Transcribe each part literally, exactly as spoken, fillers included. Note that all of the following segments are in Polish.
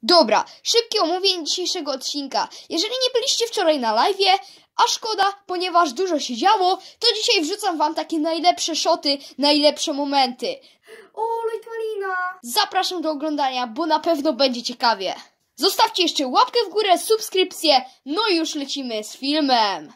Dobra, szybkie omówienie dzisiejszego odcinka. Jeżeli nie byliście wczoraj na live'ie, a szkoda, ponieważ dużo się działo, to dzisiaj wrzucam wam takie najlepsze shoty, najlepsze momenty. O, Light Malina! Zapraszam do oglądania, bo na pewno będzie ciekawie. Zostawcie jeszcze łapkę w górę, subskrypcję, no i już lecimy z filmem.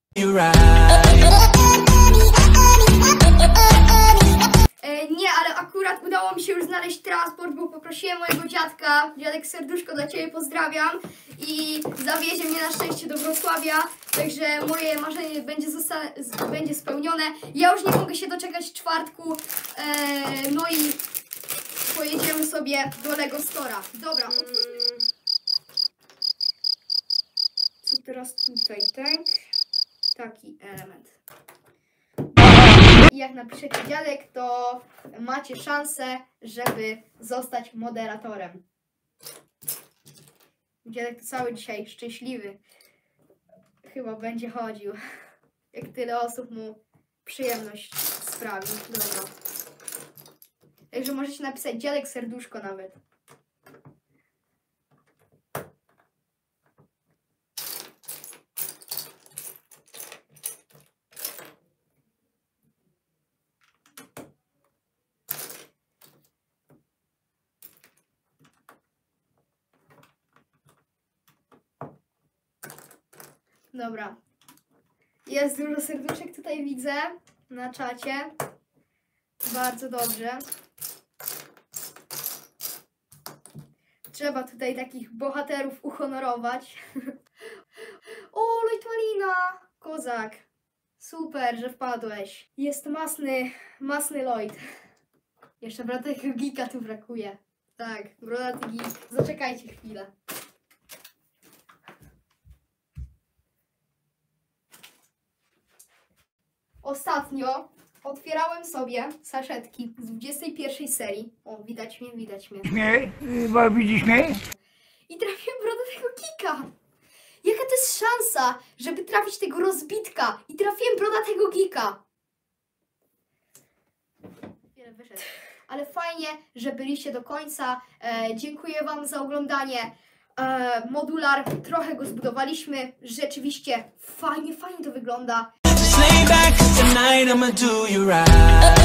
E, nie, ale akurat udało mi się już znaleźć transport, bo poprosiłem mojego dziadka, dziadek serduszko dla ciebie pozdrawiam, i zawiezie mnie na szczęście do Wrocławia, także moje marzenie będzie, będzie spełnione. Ja już nie mogę się doczekać czwartku, e, no i pojedziemy sobie do Lego Store'a. Dobra, otwórzmy. Co teraz tutaj, tak? Taki element. I jak napiszecie dziadek, to macie szansę, żeby zostać moderatorem. Dziadek to cały dzisiaj szczęśliwy. Chyba będzie chodził. Jak tyle osób mu przyjemność sprawi. Dobra. Także możecie napisać dziadek serduszko nawet. Dobra. Jest dużo serduszek, tutaj widzę na czacie. Bardzo dobrze. Trzeba tutaj takich bohaterów uhonorować. O, Light Malina! Kozak. Super, że wpadłeś. Jest masny, masny Lloyd. Jeszcze bratego Geeka tu brakuje. Tak, brodaty geek. Zaczekajcie chwilę. Ostatnio otwierałem sobie saszetki z dwudziestej pierwszej serii. O, widać mnie, widać mnie. Śmiej? Bo widzisz mnie? I trafiłem brodatego geeka. Jaka to jest szansa, żeby trafić tego rozbitka? I trafiłem brodatego geeka. Wiele wyszedł. Ale fajnie, że byliście do końca. E, dziękuję wam za oglądanie. E, modular, trochę go zbudowaliśmy. Rzeczywiście fajnie, fajnie to wygląda. Lay back tonight, I'ma do you right.